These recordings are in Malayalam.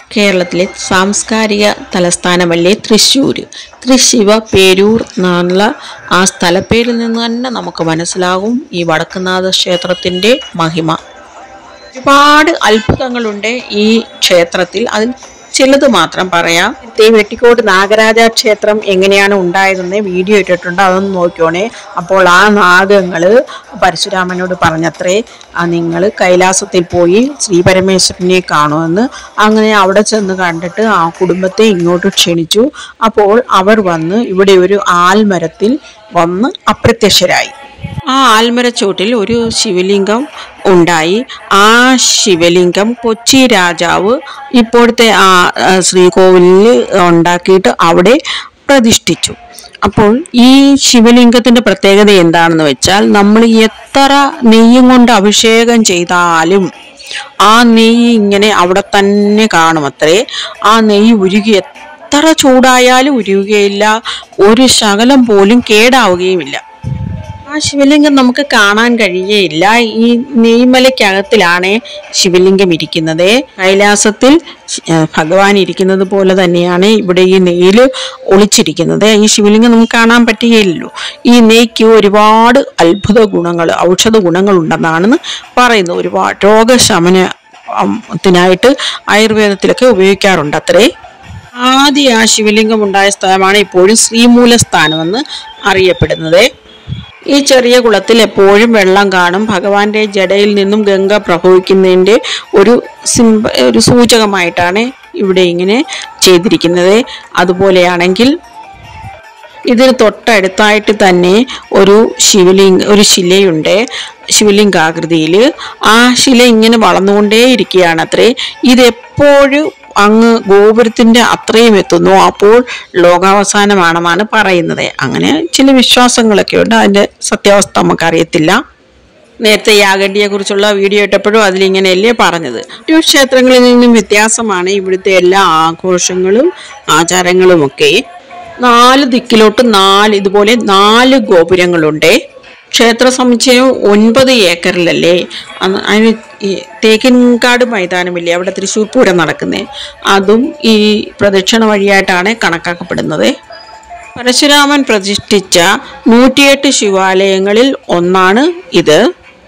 കേരളത്തിലെ സാംസ്കാരിക തലസ്ഥാനമല്ലേ തൃശ്ശൂർ. തൃശ്ശിവ പേരൂർ എന്നുള്ള ആ സ്ഥലപ്പേരിൽ നിന്ന് തന്നെ നമുക്ക് മനസ്സിലാകും ഈ വടക്കുംനാഥ ക്ഷേത്രത്തിൻ്റെ മഹിമ. ഒരുപാട് അത്ഭുതങ്ങളുണ്ട് ഈ ക്ഷേത്രത്തിൽ. അതിൽ ചിലത് മാത്രം പറയാം. വെട്ടിക്കോട് നാഗരാജ ക്ഷേത്രം എങ്ങനെയാണ് ഉണ്ടായതെന്ന് വീഡിയോ ഇട്ടിട്ടുണ്ട്, അതൊന്ന് നോക്കിയോണേ. അപ്പോൾ ആ നാഗങ്ങൾ പരശുരാമനോട് പറഞ്ഞത്രേ, നിങ്ങൾ കൈലാസത്തിൽ പോയി ശ്രീപരമേശ്വരനെ കാണുമെന്ന്. അങ്ങനെ അവിടെ ചെന്ന് കണ്ടിട്ട് ആ കുടുംബത്തെ ഇങ്ങോട്ട് ക്ഷണിച്ചു. അപ്പോൾ അവർ വന്ന് ഇവിടെ ഒരു ആൽമരത്തിൽ വന്ന് അപ്രത്യക്ഷരായി. ആ ആൽമരച്ചോട്ടിൽ ഒരു ശിവലിംഗം ഉണ്ടായി. ആ ശിവലിംഗം കൊച്ചി രാജാവ് ഇപ്പോഴത്തെ ആ ശ്രീകോവിലിൽ ഉണ്ടാക്കിയിട്ട് അവിടെ പ്രതിഷ്ഠിച്ചു. അപ്പോൾ ഈ ശിവലിംഗത്തിൻ്റെ പ്രത്യേകത എന്താണെന്ന് വെച്ചാൽ, നമ്മൾ എത്ര നെയ്യും കൊണ്ട് അഭിഷേകം ചെയ്താലും ആ നെയ്യ് ഇങ്ങനെ അവിടെ തന്നെ കാണുമത്രേ. ആ നെയ്യ് ഉരുകി എത്ര ചൂടായാലും ഉരുകുകയില്ല, ഒരു ശകലം പോലും കേടാവുകയുമില്ല. ആ ശിവലിംഗം നമുക്ക് കാണാൻ കഴിയുകയില്ല. ഈ നെയ്മലയ്ക്കകത്തിലാണ് ശിവലിംഗം ഇരിക്കുന്നത്. കൈലാസത്തിൽ ഭഗവാൻ ഇരിക്കുന്നത് പോലെ തന്നെയാണ് ഇവിടെ ഈ നെയ്യിൽ ഒളിച്ചിരിക്കുന്നത്. ഈ ശിവലിംഗം നമുക്ക് കാണാൻ പറ്റുകയില്ലല്ലോ. ഈ നെയ്ക്ക് ഒരുപാട് അത്ഭുത ഗുണങ്ങൾ, ഔഷധ ഗുണങ്ങൾ ഉണ്ടെന്നാണ് പറയുന്നത്. ഒരുപാട് രോഗശമനത്തിനായിട്ട് ആയുർവേദത്തിലൊക്കെ ഉപയോഗിക്കാറുണ്ട് അത്രേ. ആദ്യ ആ ശിവലിംഗം ഉണ്ടായ സ്ഥലമാണ് ഇപ്പോഴും ശ്രീമൂലസ്ഥാനമെന്ന് അറിയപ്പെടുന്നത്. ഈ ചെറിയ കുളത്തിൽ എപ്പോഴും വെള്ളം കാണും. ഭഗവാന്റെ ജടയിൽ നിന്നും ഗംഗ പ്രവഹിക്കുന്നതിൻ്റെ ഒരു സൂചകമായിട്ടാണ് ഇവിടെ ഇങ്ങനെ ചെയ്തിരിക്കുന്നത്. അതുപോലെയാണെങ്കിൽ ഇതിന് തൊട്ടടുത്തായിട്ട് തന്നെ ഒരു ശിലയുണ്ട്, ശിവലിംഗാകൃതിയിൽ. ആ ശില ഇങ്ങനെ വളർന്നുകൊണ്ടേ ഇരിക്കുകയാണ് അത്രേ. ഇതെപ്പോഴും അങ്ങ് ഗോപുരത്തിൻ്റെ അത്രയും എത്തുന്നു. അപ്പോൾ ലോകാവസാനമാണെന്നാണ് പറയുന്നത്. അങ്ങനെ ചില വിശ്വാസങ്ങളൊക്കെ ഉണ്ട്, അതിൻ്റെ സത്യാവസ്ഥ നമുക്കറിയത്തില്ല. നേരത്തെ യാഗണ്ഡിയെക്കുറിച്ചുള്ള വീഡിയോ ഇട്ടപ്പോഴും അതിലിങ്ങനെയല്ലേ പറഞ്ഞത്. മറ്റു ക്ഷേത്രങ്ങളിൽ നിന്നും വ്യത്യാസമാണ് ഇവിടുത്തെ എല്ലാ ആഘോഷങ്ങളും ആചാരങ്ങളുമൊക്കെ. 4 ദിക്കിലോട്ട് ഇതുപോലെ 4 ഗോപുരങ്ങളുണ്ട്. ക്ഷേത്ര സമുച്ചയം 9 ഏക്കറിലല്ലേ. അതിന് തേക്കിൻകാട് മൈതാനമില്ലേ, അവിടെ തൃശ്ശൂർ പൂരം നടക്കുന്നത്, അതും ഈ പ്രദക്ഷിണ വഴിയായിട്ടാണ് കണക്കാക്കപ്പെടുന്നത്. പരശുരാമൻ പ്രതിഷ്ഠിച്ച 108 ശിവാലയങ്ങളിൽ ഒന്നാണ് ഇത്.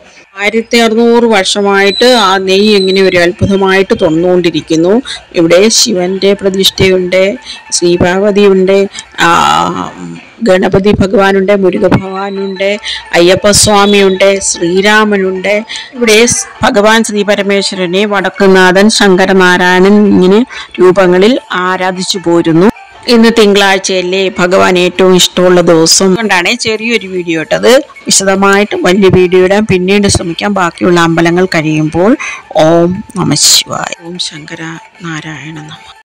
1600 വർഷമായിട്ട് ആ നെയ്യ് ഇങ്ങനെ ഒരു അത്ഭുതമായിട്ട് തൊന്നുകൊണ്ടിരിക്കുന്നു. ഇവിടെ ശിവന്റെ പ്രതിഷ്ഠയുണ്ട്, ശ്രീപാർവതിയുണ്ട്, ഗണപതി ഭഗവാനുണ്ട്, മുരുക ഭഗവാനുണ്ട്, അയ്യപ്പസ്വാമിയുണ്ട്, ശ്രീരാമനുണ്ട്. ഇവിടെ ഭഗവാൻ ശ്രീ പരമേശ്വരനെ വടക്കുംനാഥൻ, ശങ്കരനാരായണൻ ഇങ്ങനെ രൂപങ്ങളിൽ ആരാധിച്ചു പോരുന്നു. ഇന്ന് തിങ്കളാഴ്ചയല്ലേ, ഭഗവാൻ ഏറ്റവും ഇഷ്ടമുള്ള ദിവസം കൊണ്ടാണ് ചെറിയൊരു വീഡിയോ ഇട്ടത്. വിശദമായിട്ട് വലിയ വീഡിയോ ഇടാൻ പിന്നീട് ശ്രമിക്കാം, ബാക്കിയുള്ള അമ്പലങ്ങൾ കഴിയുമ്പോൾ. ഓം നമഃ ശിവായ. ഓം ശങ്കര നാരായണ നമഃ.